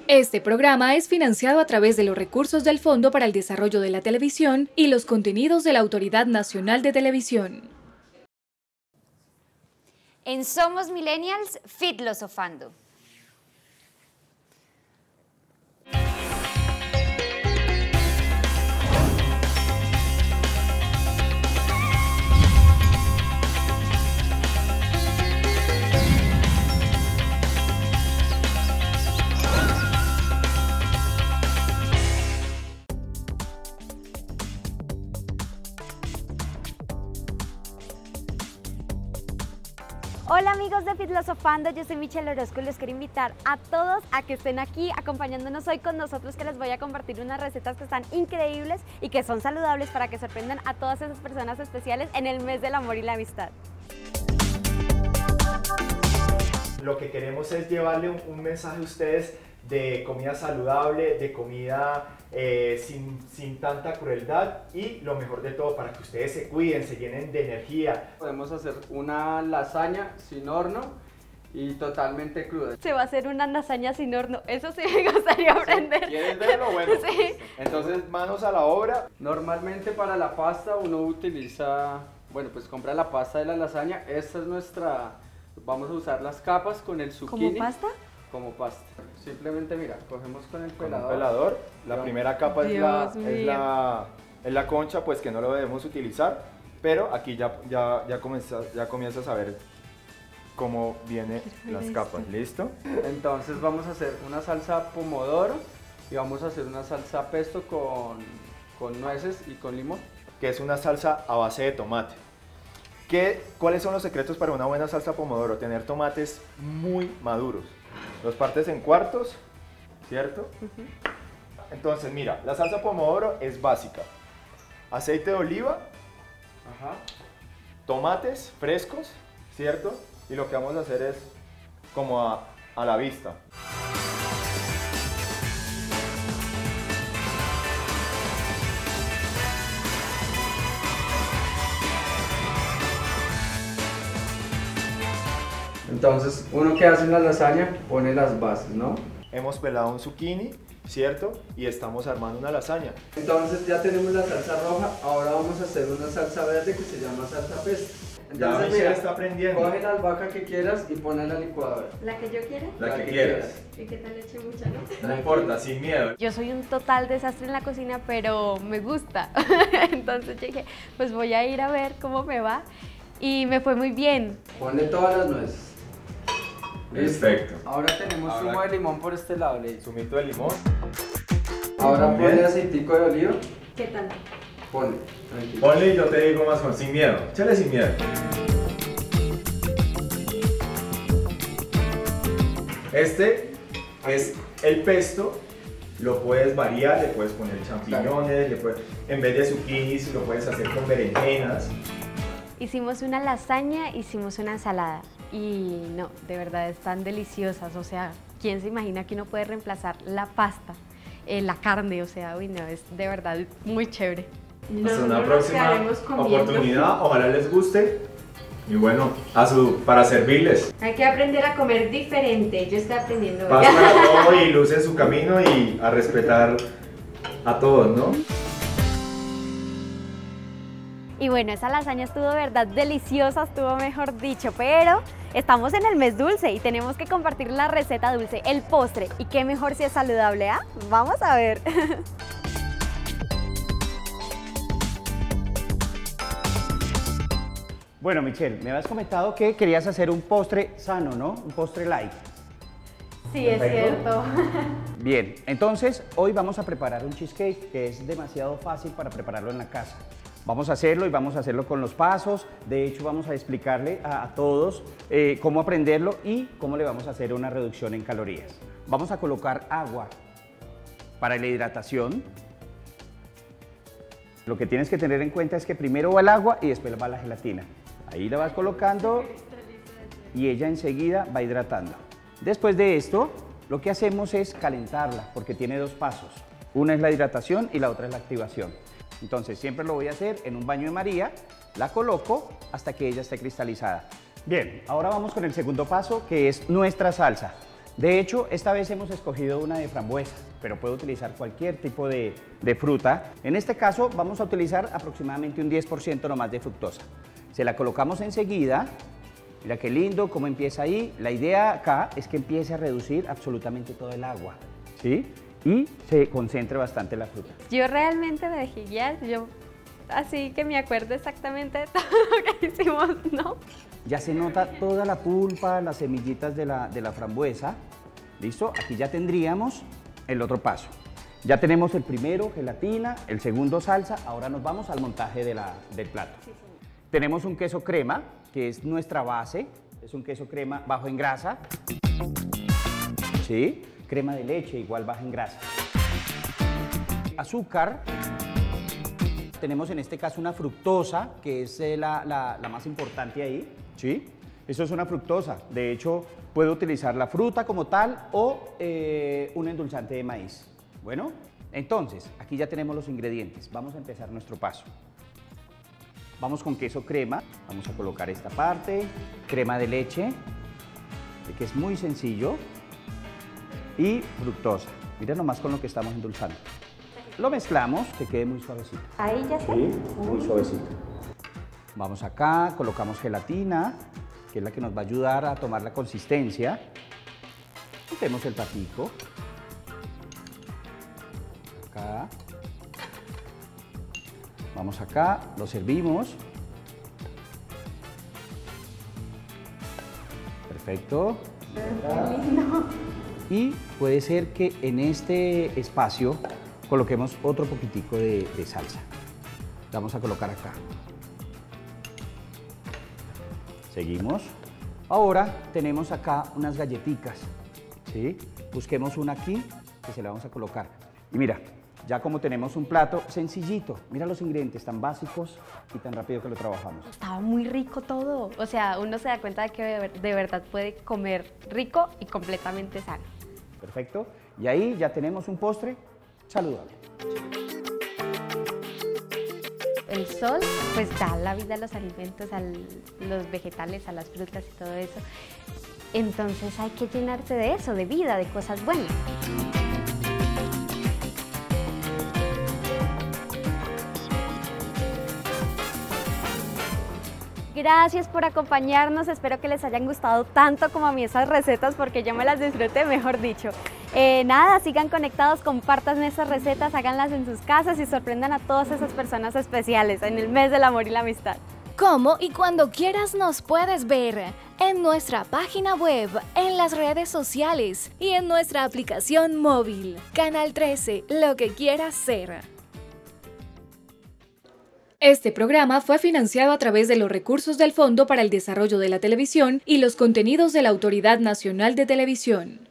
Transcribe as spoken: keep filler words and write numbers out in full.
Este programa es financiado a través de los recursos del Fondo para el Desarrollo de la Televisión y los contenidos de la Autoridad Nacional de Televisión. En Somos Millennials, Filosofando. Hola amigos de Filosofando, yo soy Michelle Orozco y les quiero invitar a todos a que estén aquí acompañándonos hoy con nosotros, que les voy a compartir unas recetas que están increíbles y que son saludables para que sorprendan a todas esas personas especiales en el mes del amor y la amistad. Lo que queremos es llevarle un, un mensaje a ustedes de comida saludable, de comida eh, sin, sin tanta crueldad y lo mejor de todo, para que ustedes se cuiden, se llenen de energía. Podemos hacer una lasaña sin horno y totalmente cruda. Se va a hacer una lasaña sin horno, eso sí me gustaría aprender. ¿Sí? ¿Quieres verlo? Bueno, sí. Entonces manos a la obra. Normalmente para la pasta uno utiliza, bueno pues compra la pasta de la lasaña, esta es nuestra, vamos a usar las capas con el zucchini. ¿Como pasta? Como pasta. Simplemente mira, cogemos con el Con pelador. un pelador. La Vamos. primera capa es la, es, la, es la concha, pues que no lo debemos utilizar, pero aquí ya, ya, ya, comienza, ya comienzas a ver cómo vienen las capas. ¿Listo? Entonces vamos a hacer una salsa pomodoro y vamos a hacer una salsa pesto con, con nueces y con limón. Que es una salsa a base de tomate. ¿Qué, ¿Cuáles son los secretos para una buena salsa pomodoro? Tener tomates muy maduros. Los partes en cuartos, ¿cierto? Uh-huh. Entonces, mira, la salsa pomodoro es básica. Aceite de oliva, ajá, tomates frescos, ¿cierto? Y lo que vamos a hacer es como a, a la vista. Entonces, uno que hace una lasaña pone las bases, ¿no? Hemos pelado un zucchini, ¿cierto? Y estamos armando una lasaña. Entonces ya tenemos la salsa roja, ahora vamos a hacer una salsa verde que se llama salsa pesto. Entonces, ya Michelle está aprendiendo. Coge la albahaca que quieras y ponla en la licuadora. ¿La que yo quiera? La, La que, que quieras. ¿Y qué tal eche mucha, no? No importa, sin miedo. Yo soy un total desastre en la cocina, pero me gusta. Entonces dije, pues voy a ir a ver cómo me va. Y me fue muy bien. Ponle todas las nueces. Perfecto. Ahora tenemos Ahora, zumo de limón por este lado, Ley. Zumito de limón. Ahora ponle aceitico de oliva. ¿Qué tal? Ponle, tranquilo. Ponle y yo te digo más o menos, sin miedo. Échale sin miedo. Este es el pesto. Lo puedes variar, le puedes poner champiñones, le puedes, en vez de zucchinis lo puedes hacer con berenjenas. Hicimos una lasaña, hicimos una ensalada y no, de verdad están deliciosas. O sea, ¿quién se imagina que uno puede reemplazar la pasta, eh, la carne? O sea, uy, no, es de verdad muy chévere. Hasta una próxima oportunidad, ojalá les guste. Y bueno, a su, para servirles. Hay que aprender a comer diferente, yo estoy aprendiendo. Paz para todo y luz en su camino y a respetar a todos, ¿no? Y bueno, esa lasaña estuvo de verdad deliciosa, estuvo mejor dicho, pero estamos en el mes dulce y tenemos que compartir la receta dulce, el postre. Y qué mejor si es saludable, ¿ah? Vamos a ver. Bueno, Michelle, me habías comentado que querías hacer un postre sano, ¿no? Un postre light. Sí, es cierto. Bien, entonces hoy vamos a preparar un cheesecake que es demasiado fácil para prepararlo en la casa. Vamos a hacerlo y vamos a hacerlo con los pasos. De hecho, vamos a explicarle a, a todos eh, cómo aprenderlo y cómo le vamos a hacer una reducción en calorías. Vamos a colocar agua para la hidratación. Lo que tienes que tener en cuenta es que primero va el agua y después va la gelatina. Ahí la vas colocando y ella enseguida va hidratando. Después de esto, lo que hacemos es calentarla porque tiene dos pasos. Una es la hidratación y la otra es la activación. Entonces siempre lo voy a hacer en un baño de María, la coloco hasta que ella esté cristalizada. Bien, ahora vamos con el segundo paso, que es nuestra salsa. De hecho, esta vez hemos escogido una de frambuesa, pero puede utilizar cualquier tipo de, de fruta. En este caso vamos a utilizar aproximadamente un diez por ciento nomás de fructosa. Se la colocamos enseguida. Mira qué lindo, cómo empieza ahí. La idea acá es que empiece a reducir absolutamente todo el agua, ¿sí? Y se concentre bastante la fruta. Yo realmente me dejé guiar, yo así que me acuerdo exactamente de todo lo que hicimos, ¿no? Ya se nota toda la pulpa, las semillitas de la, de la frambuesa. ¿Listo? Aquí ya tendríamos el otro paso. Ya tenemos el primero, gelatina, el segundo, salsa. Ahora nos vamos al montaje de la, del plato. Sí, tenemos un queso crema, que es nuestra base. Es un queso crema bajo en grasa. ¿Sí? Crema de leche, igual baja en grasa. Azúcar. Tenemos en este caso una fructosa, que es eh, la, la, la más importante ahí, ¿sí? Eso es una fructosa. De hecho, puedo utilizar la fruta como tal o eh, un endulzante de maíz. Bueno, entonces, aquí ya tenemos los ingredientes. Vamos a empezar nuestro paso. Vamos con queso crema. Vamos a colocar esta parte. Crema de leche, que es muy sencillo. Y fructosa. Mira nomás con lo que estamos endulzando. Lo mezclamos, que quede muy suavecito. Ahí ya está. Sí, muy suavecito. Vamos acá, colocamos gelatina, que es la que nos va a ayudar a tomar la consistencia. Metemos el patico. Acá. Vamos acá, lo servimos. Perfecto. Qué lindo. Y puede ser que en este espacio coloquemos otro poquitico de, de salsa. Vamos a colocar acá. Seguimos. Ahora tenemos acá unas galletitas, ¿sí? Busquemos una aquí que se la vamos a colocar. Y mira, ya como tenemos un plato sencillito, mira los ingredientes tan básicos y tan rápido que lo trabajamos. Estaba muy rico todo. O sea, uno se da cuenta de que de verdad puede comer rico y completamente sano. Perfecto. Y ahí ya tenemos un postre saludable. El sol pues da la vida a los alimentos, a los vegetales, a las frutas y todo eso. Entonces hay que llenarse de eso, de vida, de cosas buenas. Gracias por acompañarnos, espero que les hayan gustado tanto como a mí esas recetas porque yo me las disfruté, mejor dicho. Eh, nada, sigan conectados, compartan esas recetas, háganlas en sus casas y sorprendan a todas esas personas especiales en el mes del amor y la amistad. Como y cuando quieras nos puedes ver en nuestra página web, en las redes sociales y en nuestra aplicación móvil. Canal trece, lo que quieras ser. Este programa fue financiado a través de los recursos del Fondo para el Desarrollo de la Televisión y los contenidos de la Autoridad Nacional de Televisión.